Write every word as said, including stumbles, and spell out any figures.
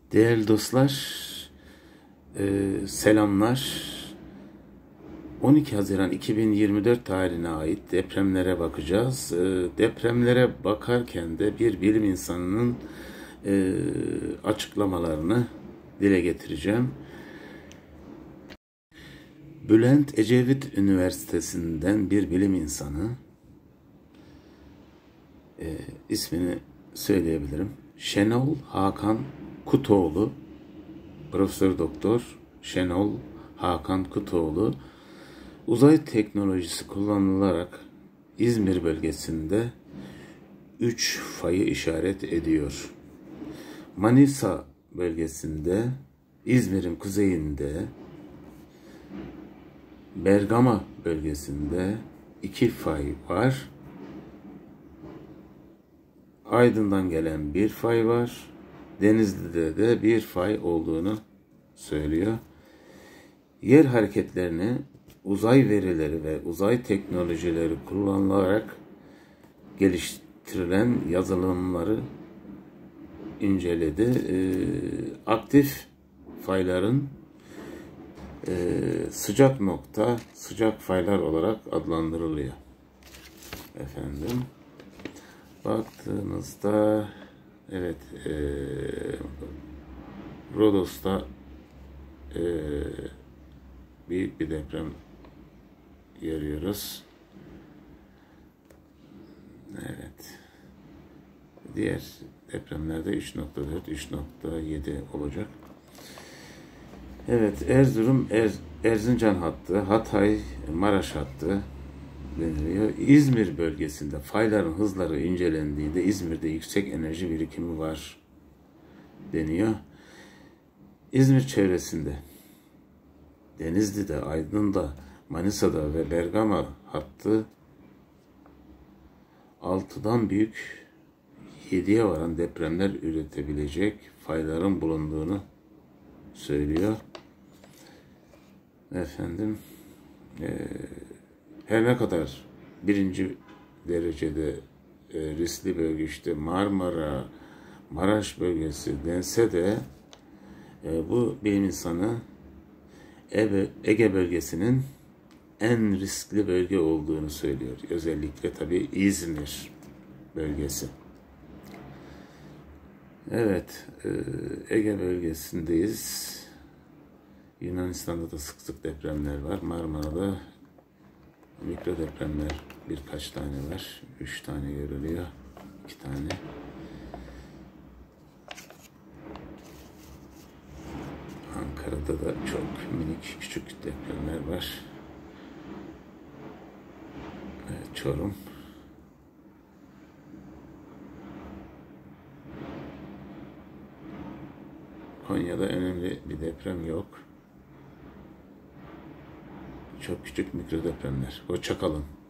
Değerli dostlar, e, selamlar. on iki Haziran iki bin yirmi dört tarihine ait depremlere bakacağız. E, depremlere bakarken de bir bilim insanının e, açıklamalarını dile getireceğim. Bülent Ecevit Üniversitesi'nden bir bilim insanı, e, ismini söyleyebilirim. Şenol Hakan Kutoğlu, Profesör Doktor Şenol Hakan Kutoğlu, uzay teknolojisi kullanılarak İzmir bölgesinde üç fayı işaret ediyor. Manisa bölgesinde, İzmir'in kuzeyinde, Bergama bölgesinde iki fay var. Aydın'dan gelen bir fay var. Denizli'de de bir fay olduğunu söylüyor. Yer hareketlerini uzay verileri ve uzay teknolojileri kullanılarak geliştirilen yazılımları inceledi. Ee, aktif fayların e, sıcak nokta, sıcak faylar olarak adlandırılıyor. Efendim, baktığımızda evet, e, Rodos'ta e, büyük bir deprem görüyoruz. Evet. Diğer depremlerde üç nokta dört, üç nokta yedi olacak. Evet, Erzurum, er, Erzincan hattı, Hatay, Maraş hattı deniliyor. İzmir bölgesinde fayların hızları incelendiğinde İzmir'de yüksek enerji birikimi var deniyor. İzmir çevresinde, Denizli'de, Aydın'da, Manisa'da ve Bergama hattı altıdan büyük yediye varan depremler üretebilecek fayların bulunduğunu söylüyor. Efendim, e, her ne kadar birinci derecede e, riskli bölge işte Marmara, Maraş bölgesi dense de e, bu bilim insanı Ege bölgesinin en riskli bölge olduğunu söylüyor. Özellikle tabii İzmir bölgesi. Evet, Ege bölgesindeyiz. Yunanistan'da da sık sık depremler var. Marmara'da mikro depremler birkaç tane var. Üç tane görülüyor. İki tane. Ankara'da da çok minik küçük depremler var. Evet, Çorum. Konya'da önemli bir deprem yok. Çok küçük mikro depremler. Hoşça kalın.